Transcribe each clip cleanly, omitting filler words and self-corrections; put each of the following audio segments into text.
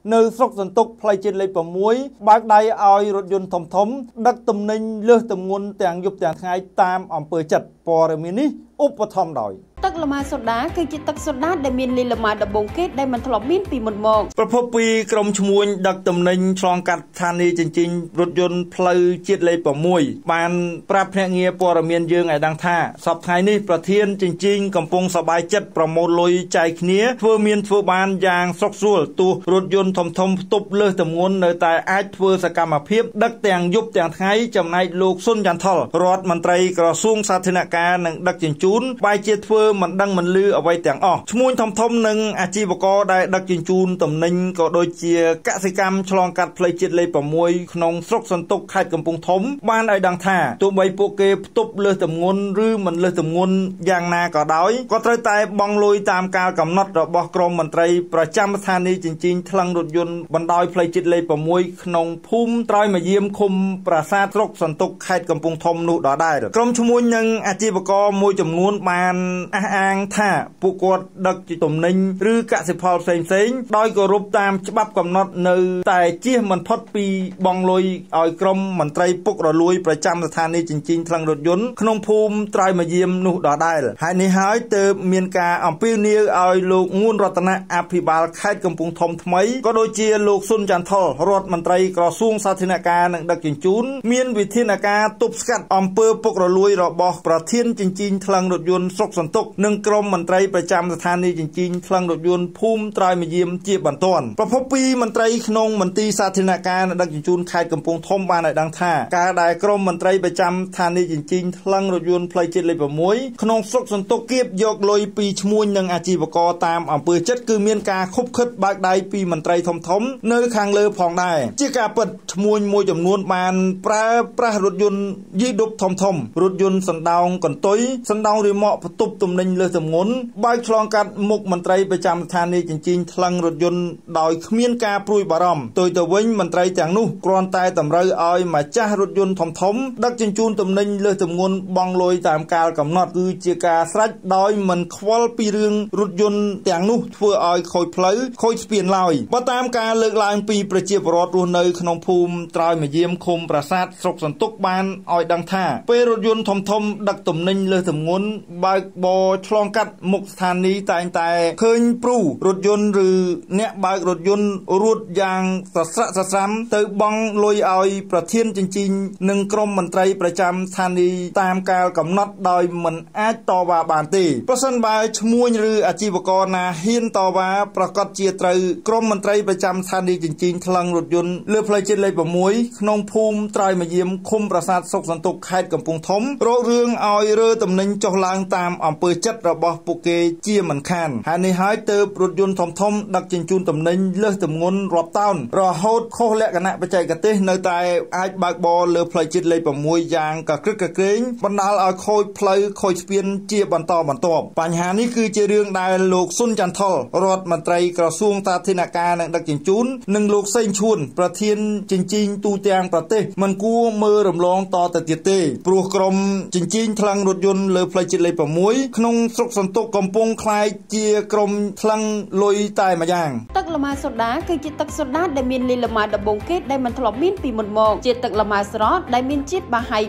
នៅស្រុកសន្ទុកផ្លូវជាតិលេខ6បើកដៃឲ្យរថយន្តធំដឹកទំនិញលើសទម្ងន់ទាំងយប់ទាំងថ្ងៃតាមអំពើចិត្តព័ត៌មាននេះឧបត្ថម្ភដោយទឹកលម៉ាសូដាគឺជាទឹកសូដាដែលមានលីលម៉ាដំបងគេដែលមិនធ្លាប់មានពីមុនមកប្រភពពីក្រុមឈ្មួញដឹកទំនិញឆ្លងកាត់ស្ថានីយ៍ចិញ្ចែងរថយន្តផ្លូវជាតិលេខ6បានប្រាប់ភ្នាក់ងារព័ត៌មានយើងឲ្យដឹងថាសប្តាហ៍ថ្ងៃនេះប្រធានចិញ្ចែងកំពុងសប្បាយចិត្តប្រមូលលុយចែកគ្នាធ្វើបានយ៉ាងស្រុកស្រួលទោះរថយន្តធំផ្ទុបលើសទម្ងន់នៅតែអាចធ្វើសកម្មភាពដឹកទាំងយប់ទាំងថ្ងៃចំណែកលោកស៊ុនយ៉ាន់ថុលរដ្ឋមន្ត្រីក្រសួងសាធារណការនិងដឹកជញ្ជូនបែរជាធ្វើមិនដឹងមិនលឺអ្វីទាំងអស់ឈ្មួញធំនិងអាជីវករដែលដឹកជញ្ជូនទំនិញក៏ដូចជាកសិកម្មឆ្លងកាត់ផ្លូវជាតិលេខ6ក្នុងស្រុកសន្ទុកខេត្តកំពង់ធំបានឲ្យដឹងថាទោះបីពួកគេផ្ទុបលើសទម្ងន់ឬមិនលើសទម្ងន់យ៉ាងណាក៏ដោយក៏ត្រូវតែបង់លុយតាមការកំណត់របស់ក្រមមន្ត្រីប្រចាំស្ថានីយ៍ចិញ្ចែងថ្លឹងរថយន្តបណ្ដោយផ្លូវជាតិលេខ6ក្នុងភូមិត្រើយមយាមឃុំប្រាសាទស្រុកសន្ទុកខេត្តកំពង់ធំនោះដដែលក្រុមឈ្មួញនិងអាជីវករមួយចំនួនបានអះអាងថាពួកគាត់ដឹកទំនិញឬកសិផលផ្សេងដោយគោរពតាមច្បាប់កំណត់នៅតែជៀសមិនផុតពីបង់លុយឲ្យក្រុមមន្ត្រីពុករលួយប្រចាំស្ថានីយ៍ចិញ្ចែងថ្លឹងរថយន្តក្នុងភូមិត្រើយមយាមនោះដដែលហើយនេះហើយទើបមានការអំពាវនាវឲ្យលោកងួនរតនៈអភិបាលខេត្តកំពង់ធំថ្មីក៏ដូចជាលោកស៊ុនចាន់ថុលរដ្ឋមន្ត្រីក្រសួងសាធារណការនិងដឹកជញ្ជូនមានវិធានការទប់ស្កាត់អំពើពុករលួយរបស់ប្រធានចិញ្ចែងថ្លឹងរថយន្តស្រុកសន្ទុកនិងក្រុមមន្ត្រីប្រចាំស្ថានីយ៍ចិញ្ចែងថ្លឹងរថយន្តភូមិត្រើយមយាមជាបន្ទាន់ប្រពន្ធពីមន្ត្រីក្នុងមន្ទីរសាធារណការនិងដឹកជញ្ជូនខេត្តកំពង់ធំបានឲ្យដឹងថាការដែលក្រុមមន្ត្រីប្រចាំស្ថានីយ៍ចិញ្ចែងថ្លឹងរថយន្តផ្លូវជាតិលេខ6ក្នុងស្រុកសន្ទុកគៀបយកលុយពីឈ្មួញនិងអាជីវករតាមអំពើចិត្តគឺមានការខុបខិតបើកដៃពីមន្ត្រីធំនៅខាងលើផងដែរជាការពិតឈ្មួញមួយចំនួនបានប្រើប្រាស់រថយន្តយីឌុបធំរថយន្តសណ្ដោងកន្ទុយសណ្ដោងរីម៉កផ្ទុបទំនិញលើសទម្ងន់បើកឆ្លងកាត់មុខមន្ត្រីប្រចាំស្ថានីយ៍ចិញ្ចែងថ្លឹងរថយន្តដោយគ្មានការព្រួយបារម្ភទៅវិញមន្ត្រីទាំងនោះគ្រាន់តែតម្រូវឲ្យម្ចាស់រថយន្តធំដឹកជញ្ជូនទំនិញលើសទម្ងន់បង់លុយតាមកាលកំណត់គឺជាការស្រេចដោយមិនខ្វល់ពីរឿងរថយន្តទាំងនោះធ្វើឲ្យខូចផ្លូវខូចស្ពានឡើយបើតាមការលើកឡើងពីប្រជាពលរដ្ឋរស់នៅក្នុងភូមិត្រើយមយាមឃុំប្រាសាទស្រុកសន្ទុកបានឲ្យដឹងថាពេលរថយន្តធំដឹកទំនិញលើសទម្ងន់បើកបរឆ្លងកាត់មុខស្ថានីយ៍តែងតែឃើញព្រូរថយន្តឬអ្នកបើករថយន្តរួតយ៉ាងសស្រាក់សស្រាំទៅបង់លុយឲ្យប្រធានចិញ្ចែងនិងក្រុមមន្ត្រីប្រចាំស្ថានីយ៍តាមកាលកំណត់ដោយមិនអាចតវ៉ាបានទេប្រសិនបើឈ្មួញឬអាជីវករណាហ៊ានតវ៉ាប្រកាសជាត្រូវក្រុមមន្ត្រីប្រចាំស្ថានីយ៍ចិញ្ចែងថ្លឹងរថយន្តលើផ្លូវជាតិលេខ6ក្នុងភូមិត្រើយមយាមឃុំប្រាសាទស្រុកសន្ទុកខេត្តកំពង់ធំរករឿងឲ្យរើទំនិញចុះឡើងតាមអំពើចិត្តរបស់ពួកគេជាមិនខានហើយនេះហើយទើបរថយន្តធំដឹកជញ្ជូនទំនិញលើសទម្ងន់រាប់តោនរហូតខុសលក្ខណៈបច្ចេកទេសនៅតែអាចបើកបរលើផ្លូវជាតិលេខ6យ៉ាងកក្រឹកកក្រែងបណ្ដាលឲ្យខូចផ្លូវខូចស្ពានជាបន្តបន្ទាប់បញ្ហានេះគឺជារឿងដែលលោកស៊ុនចាន់ថុលរដ្ឋមន្ត្រីក្រសួងសាធារណការនិងដឹកជញ្ជូននិងលោកសេងឈួនប្រធានចិញ្ចែងទូទាំងប្រទេសមិនគួរមើលរំលងតទៅទៀតទេព្រោះក្រុមចិញ្ចែងថ្លឹងរថយន្តលើផ្លូវជាតិលេខ6ក្នុងស្រុកសន្ទុកកំពុងក្លាយជាក្រុមថ្លឹងលុយតែម្យ៉ាងទឹកលម៉ាសូដាគឺជាទឹកសូដាដែលមានលីលម៉ាដំបងគេដែលមិនធ្លាប់មានពីមុនមកជាទឹកលម៉ាស្រស់ដែលមានជាតិបាហៃ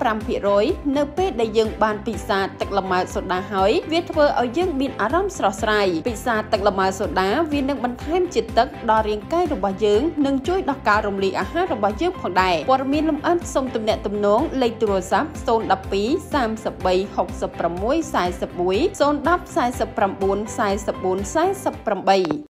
25% នៅពេលដែលយើងបានពិសាទឹកលម៉ាសូដាហើយវាធ្វើឲ្យយើងមានអារម្មណ៍ស្រស់ស្រាយពិសាទឹកលម៉ាសូដាវានឹងបន្ថែមជាតិទឹកដល់រាងកាយរបស់យើងនិងជួយដល់ការរំលាយអាហាររបស់យើងផងដែរព័ត៌មានលម្អិតសូមទំនាក់ទំនងលេខទូរស័ព្ទ012 33 66 41 010 49 44 44 48